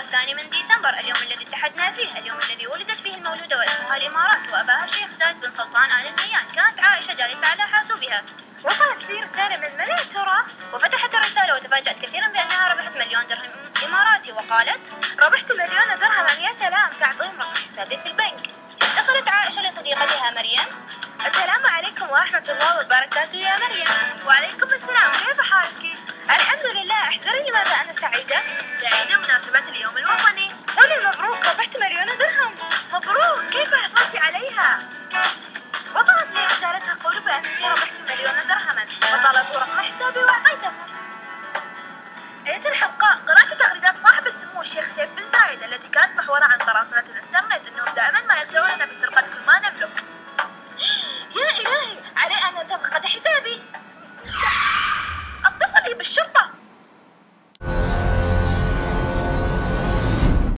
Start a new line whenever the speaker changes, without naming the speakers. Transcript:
الثاني من ديسمبر، اليوم الذي اتحدنا فيه، اليوم الذي ولدت فيه المولودة واسمها الإمارات وأباها الشيخ زايد بن سلطان آل نهيان. كانت عائشة جالسة على حاسوبها، وصلت لي رسالة من يا ترى، وفتحت الرسالة وتفاجأت كثيرا بأنها ربحت 1,000,000 درهم إماراتي، وقالت: ربحت 1,000,000 درهما، يا سلام، سأعطيهم رقم حسابي في البنك. اتصلت عائشة لصديقتها مريم: السلام عليكم ورحمة الله وبركاته يا مريم. وعليكم السلام، كيف حالك؟ الحمد لله. احذري لماذا أنا سعيدة؟ سعيدة مناسبة اليوم الوطني. قولي مبروك، ربحت 1,000,000 درهم. مبروك، كيف حصلتي عليها؟ وصلت لي رسالة تقول بأنني ربحت 1,000,000 درهما، وطلبوا رقم حسابي وأعطيته. أيتها الحقاء، قرأت تغريدات صاحب السمو الشيخ سيف بن زايد التي كانت محورها عن قراصنة